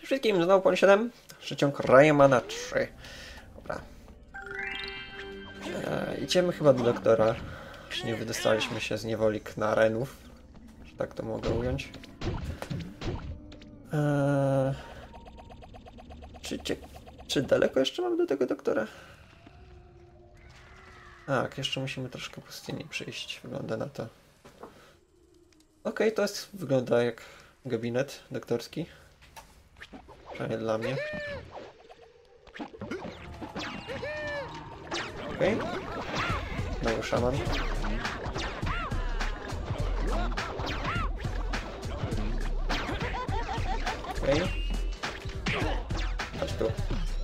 wszystkim, znowu Pol 7. Przeciąg Raymana 3. Dobra. Idziemy chyba do doktora. Już nie wydostaliśmy się z niewoli Knarenów. Że tak to mogę ująć. Czy daleko jeszcze mamy do tego doktora? Tak, jeszcze musimy troszkę pustyni przejść. Wygląda na to. Okej, to wygląda jak gabinet doktorski. Przynajmniej dla mnie. Okej. No już szaman. Okej. Chodź tu.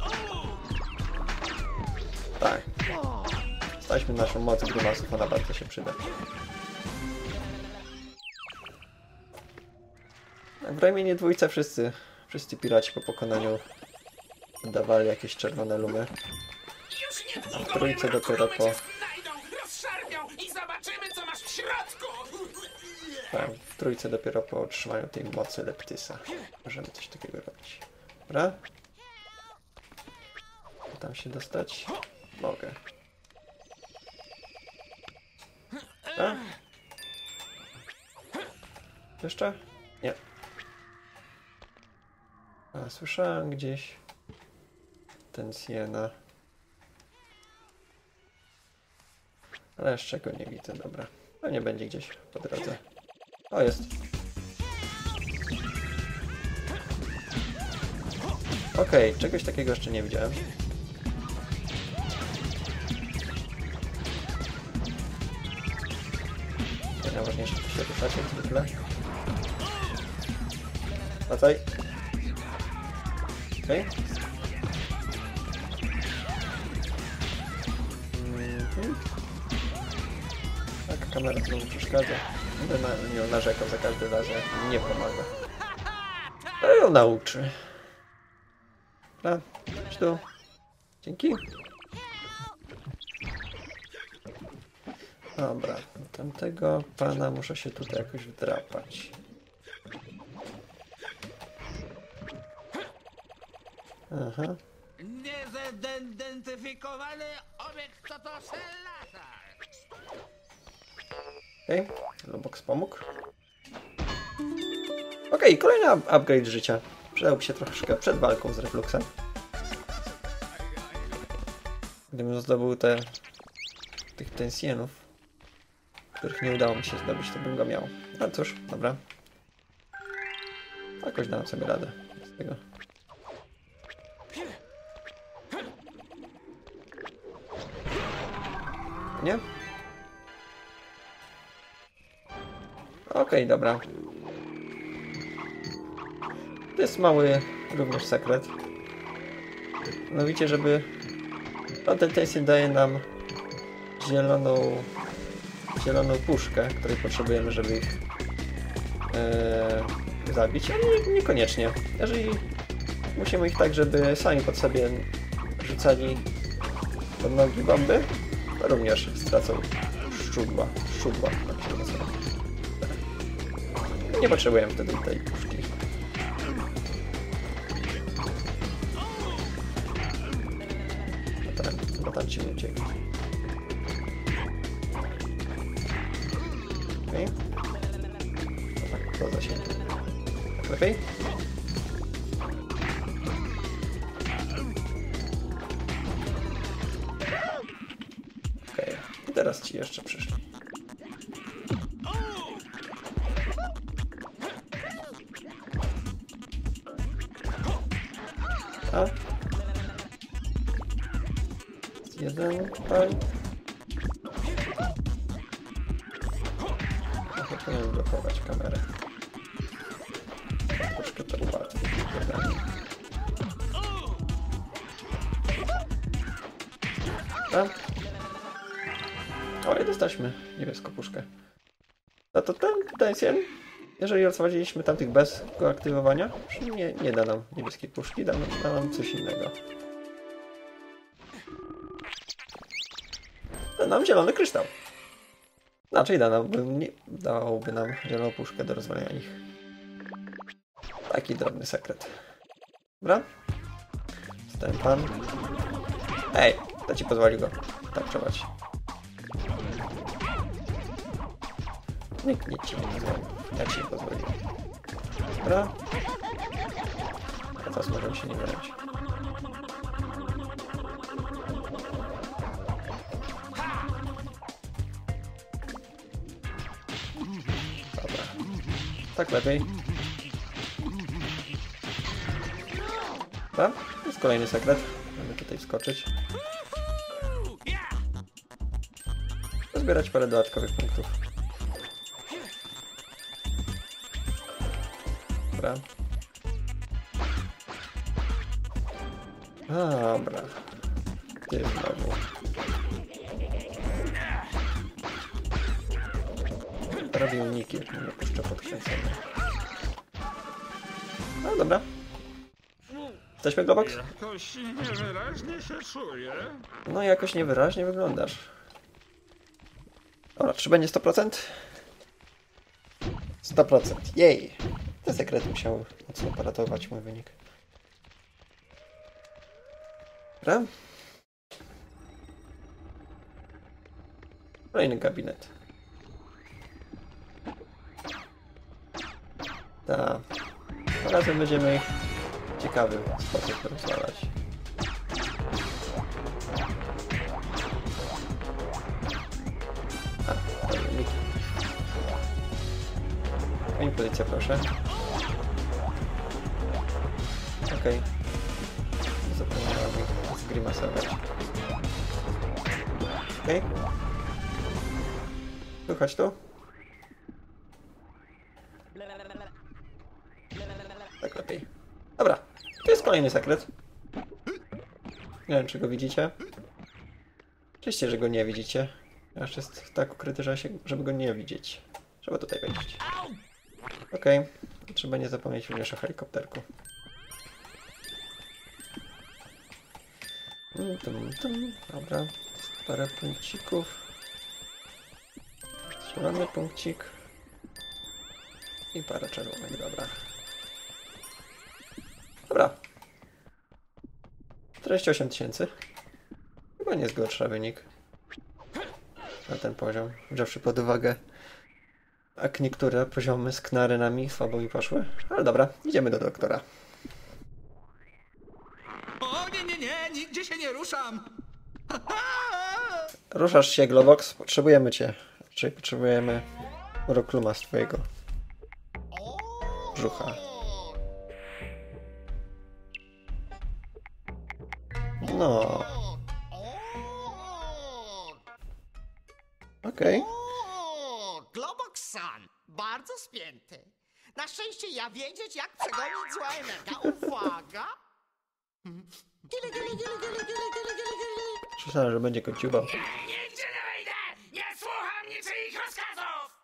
Tak. Staćmy naszą moc grymasów, ona bardzo się przyda. W Rayminie dwójce wszyscy piraci po pokonaniu dawali jakieś czerwone lumy. A w trójce dopiero po... Tak, w trójce dopiero po otrzymaniu tej mocy Leptysa możemy coś takiego robić. Dobra? Tam się dostać? Mogę. Dobra? Jeszcze? Nie. A, słyszałem gdzieś ten Siena. Ale jeszcze go nie widzę, dobra. No nie będzie gdzieś po drodze. O, jest. Okej, czegoś takiego jeszcze nie widziałem. Najważniejsze, to się ruszać jak zwykle. Wracaj. Okej. Tak, kamera znowu przeszkadza. Będę na nią narzekał za każdym razem, nie pomaga. To ją nauczy. Dobra, chodź tu. Dzięki. Dobra, tamtego pana muszę się tutaj jakoś wdrapać. Aha. Niezidentyfikowany obiekt to lata. Okej, Lobox pomógł. Okej, kolejny upgrade życia. Przydałby się troszkę przed walką z Refluxem. Gdybym zdobył tych tensienów, których nie udało mi się zdobyć, to bym go miał. No cóż, dobra. Jakoś dam sobie radę z tego. Nie? Okej, dobra. To jest mały również sekret. Mianowicie, żeby... No, ten tension daje nam zieloną puszkę, której potrzebujemy, żeby ich zabić, ale niekoniecznie. Jeżeli musimy ich tak, żeby sami pod sobie rzucali pod nogi bomby, to również stracą szczudła, tak się nazywa. Nie potrzebujemy wtedy tej puszki. Bo tam ci uciekł. Okej. No tak, to zasięg. Tak lepiej? Okej. I teraz ci jeszcze przyszli. A? Jeden tutaj. Trochę powinien blokować kamerę. Troszkę to ułatwi. O, i dostaliśmy niebieską puszkę. No to ten tension, jeżeli odprowadziliśmy tamtych bez go aktywowania, nie da nam niebieskiej puszki, da nam coś innego. Da nam zielony kryształ. Znaczy dałoby nam zieloną puszkę do rozwalenia ich. Taki drobny sekret. Dobra. Ten pan. Ej, to ci pozwoli go tak przebrać. Nikt ci nie pozwoli. Ja ci nie pozwolę. Dobra. A teraz możemy się nie wyrać. Dobra. Tak lepiej. Dobra. Jest kolejny sekret. Mamy tutaj wskoczyć. Zbierać parę dodatkowych punktów. Dobra. Dobra. Ty znowu. Robię uniki, jak mnie puszczę podkręcenie. No dobra. Jesteśmy, Globox? Jakoś niewyraźnie się czuję. No jakoś niewyraźnie wyglądasz. Dobra, czy będzie 100%? 100%. Jej! Te sekrety musiały mocno poratować mój wynik. Dobra. Kolejny gabinet. Tak. Razem będziemy ich w ciekawy sposób rozwalać. Uniki. Moja pozycja, proszę. Okej. Zapomniałem ich zgrymasować. Okej. Słuchać tu? Tak lepiej. Dobra. To jest kolejny sekret. Nie wiem, czy go widzicie. Oczywiście, że go nie widzicie. Aż jest tak ukryty, żeby go nie widzieć. Trzeba tutaj wejść. Okej. Trzeba nie zapomnieć również o helikopterku. Dobra. Parę punkcików. Zielony punkcik. I parę czerwonych, dobra. Dobra. 48 000. Chyba nie jest gorszy wynik. Na ten poziom. Wziąwszy pod uwagę, jak niektóre poziomy z knarynami słabo mi poszły. Ale dobra, idziemy do doktora. O nie, nigdzie się nie ruszam. Ruszasz się, Globox. Potrzebujemy cię. Czyli potrzebujemy Urokluma z twojego brzucha. No. Okej. Globox-san, bardzo spięty. Na szczęście ja wiedzieć, jak przegonić zła energia. Uwaga! Słyszałem, że będzie kociuba. Nigdzie nie wejdę! Nie słucham niczyich rozkazów!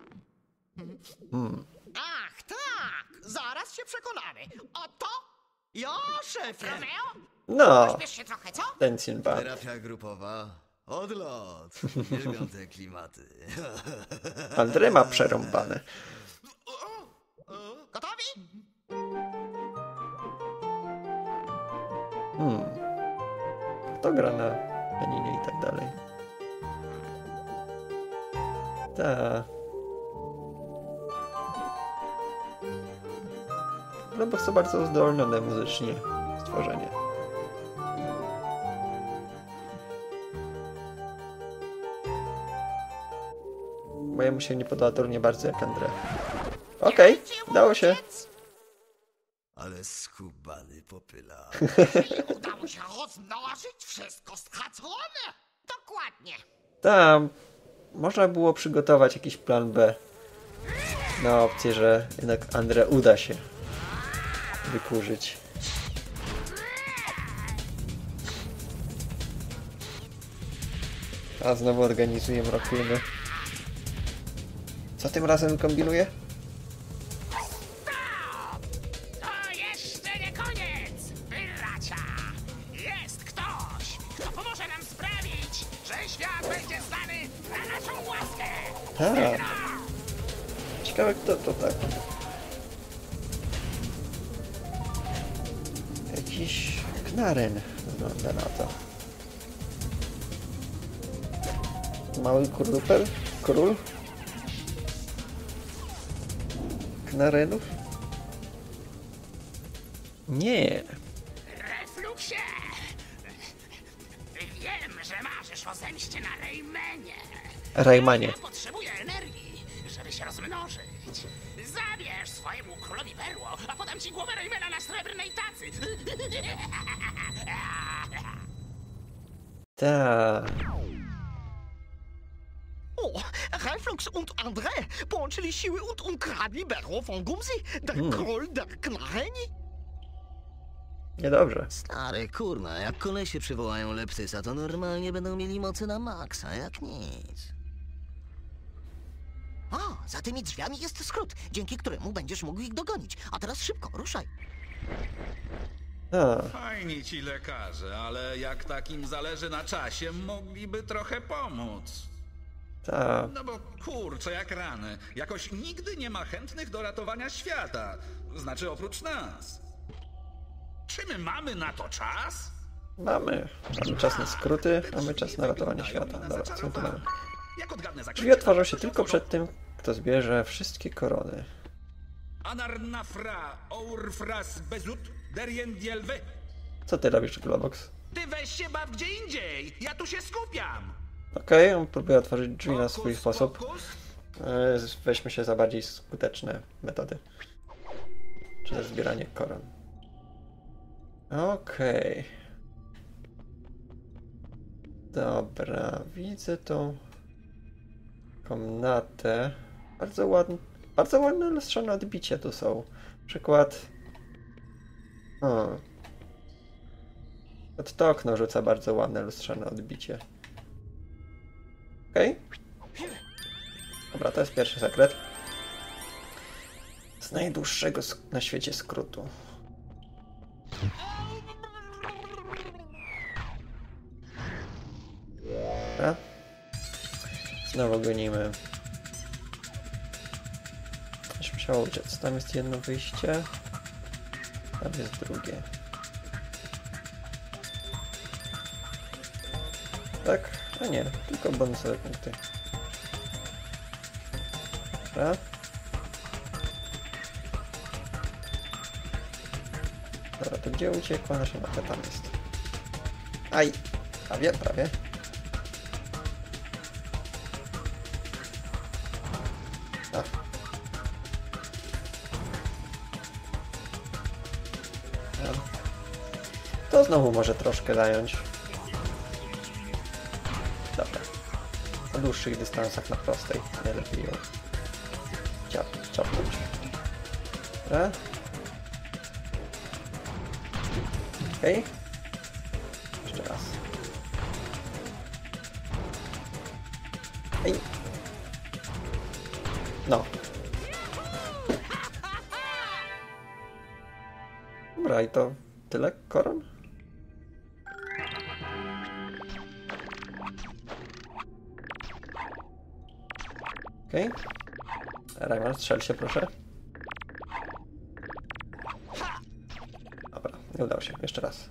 Ach, tak! Zaraz się przekonamy. Oto ja, szefie. Romeo, No, pośpiesz się trochę, co? ten Sinbad. Terapia grupowa. Odlot. Uwielbiam te klimaty. Andrzej ma przerąbane. Gotowi? Kto gra na pianinie i tak dalej? No bo to bardzo zdolnione muzycznie stworzenie. Bo jemu się nie podoba to nie bardzo jak André. Okej, udało się. Ale skubany popyla. Udało się rozmnożyć wszystko stracone. Dokładnie. Tam można było przygotować jakiś plan B na opcję, że jednak André uda się wykurzyć. A znowu organizuję mroklumy. Co tym razem kombinuje? To jeszcze nie koniec, bracia! Jest ktoś, kto pomoże nam sprawić, że świat będzie zdany na naszą łaskę! Tak. Ciekawe kto to tak. jakiś knaren wygląda na to. Mały króluper? Król? Knarenów? Nie. Refluksie! Wiem, że marzysz o zemście na Raymanie. Raymanie. Ja potrzebuję energii, żeby się rozmnożyć. Zabierz swojemu królowi perło, a podam ci głowę Raymana na srebrnej tacy. Ta. O, Reflux und André połączyli siły und ukradli berło von Gumsi, der król der Knareni. Niedobrze. Stary, kurna, jak kolesie przywołają Leptysa, to normalnie będą mieli mocy na maksa, jak nic. A, za tymi drzwiami jest skrót, dzięki któremu będziesz mógł ich dogonić. A teraz szybko, ruszaj. A, Fajni ci lekarze, ale jak takim zależy na czasie, mogliby trochę pomóc. ta. No bo kurczę, jak rany. Jakoś nigdy nie ma chętnych do ratowania świata. Znaczy oprócz nas. Czy my mamy na to czas? Mamy czas na skróty, mamy czas na ratowanie świata. Dobra, co tu mamy? Jak odgadnę Drzwi zaklęcie, otworzą to się tylko przed tym, kto zbierze wszystkie korony. Anarnafra Ourfras Bezut Deriendielwy. Co ty robisz, Globox? Ty weź się baw gdzie indziej. Ja tu się skupiam. Okej, on próbuje otworzyć drzwi na swój Hokus sposób. pokus. Weźmy się za bardziej skuteczne metody. Czyli zbieranie koron. Okej. Dobra, widzę tą komnatę. Bardzo ładne lustrzane odbicia tu są. Przykład. To okno rzuca bardzo ładne lustrzane odbicie. Okej. Dobra, to jest pierwszy sekret. Z najdłuższego na świecie skrótu. Dobra. Znowu gonimy. Już musiało uciec. Tam jest jedno wyjście. Tam jest drugie. Tak? A nie, tylko bonusowe punkty. Dobra. Dobra, to gdzie uciekła nasza mapa? Tam jest. Aj! Prawie, prawie. A. To znowu może troszkę zająć. Dobra. Na dłuższych dystansach na prostej. Najlepiej ją ciapnąć. Dobra. Okej. Jeszcze raz. Ej. No. Dobra, i to tyle koron? Okej. Rayman, strzel się, proszę. Dobra, nie udało się. Jeszcze raz.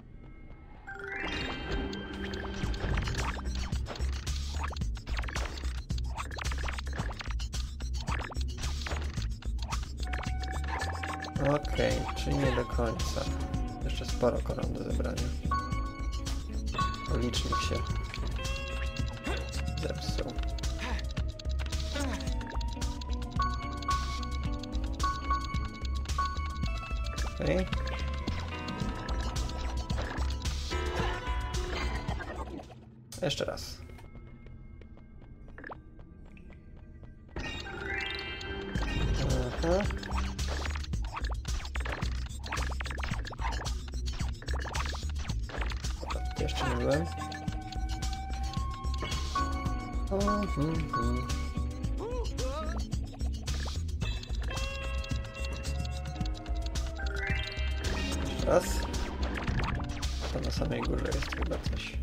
Okej, czyli nie do końca. Jeszcze sporo koron do zebrania. Licznik się zepsuł. Okej. Jeszcze raz. Aha. Dobra, jeszcze nie byłem. Raz. To na samej górze jest chyba coś.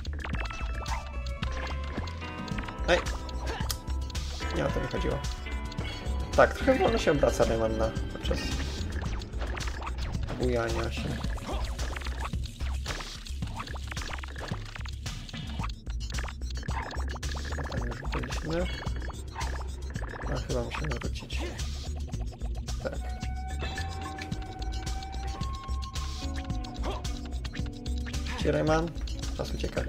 Ej! Nie o to mi chodziło. Tak, trochę wolno się obraca Rayman podczas bujania się. Biegnę. A chyba musimy wrócić. Tak. Gdzie Rayman? Czas ucieka.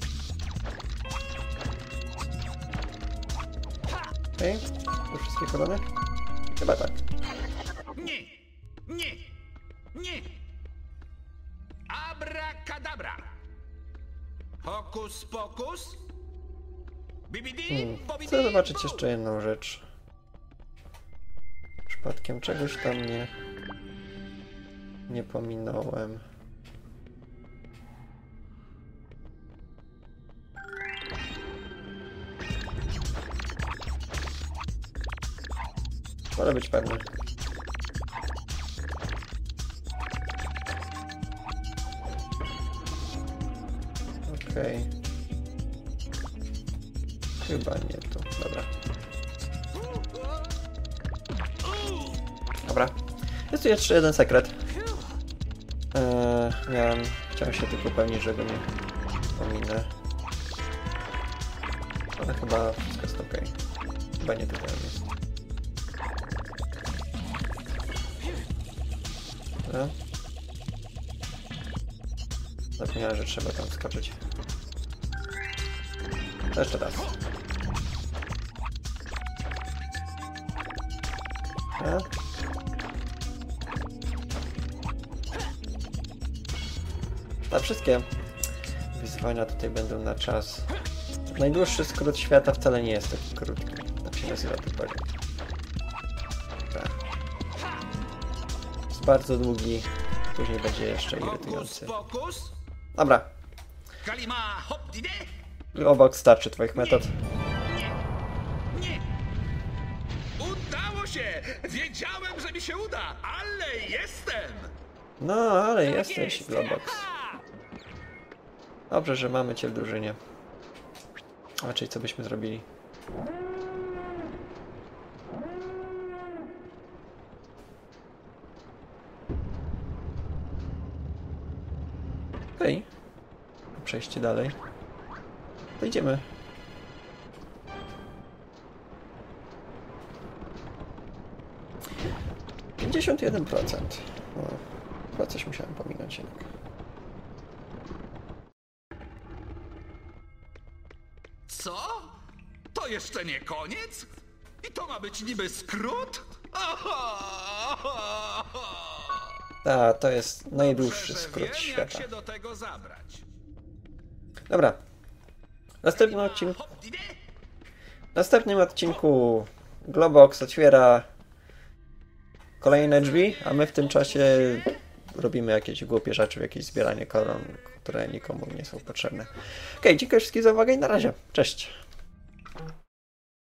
Okej. Już wszystkie korony? Chyba tak. Nie! Nie! Nie! Abracadabra! Hokus pokus? Bibidi, bobidi, Chcę zobaczyć bu. jeszcze jedną rzecz. Przypadkiem czegoś tam nie pominąłem. Wolę być pewny. Okej. Chyba nie tu. Dobra. Dobra. Jest tu jeszcze jeden sekret. Chciałem się tylko upewnić, że go nie pominę. Ale chyba wszystko jest ok. Chyba nie tutaj jest. Dobra. Zapomniałem, że trzeba tam skoczyć. To jeszcze raz. Dobra. A wszystkie wyzwania tutaj będą na czas. Najdłuższy skrót świata wcale nie jest taki krótki. Tak się nazywa ten poziom. Tak. Jest bardzo długi. Później będzie jeszcze Hokus irytujący. pokus? Dobra. Kalima hop dide? Obok starczy twoich metod. Nie! Udało się! Wiedziałem, że mi się uda, ale jestem! No, ale jesteś, Jest! Globox. Ha! Dobrze, że mamy cię w drużynie. Raczej co byśmy zrobili? Okej. Przejście dalej. To idziemy. — 51%. No, chyba coś musiałem pominąć jednak. Co? To jeszcze nie koniec? I to ma być niby skrót? Tak, to jest najdłuższy Dobrze, że skrót wiem, świata. jak się do tego zabrać. Dobra. W następnym odcinku Globox otwiera kolejne drzwi, a my w tym czasie robimy jakieś głupie rzeczy, jakieś zbieranie koron, które nikomu nie są potrzebne. Okej, dziękuję wszystkim za uwagę i na razie. Cześć!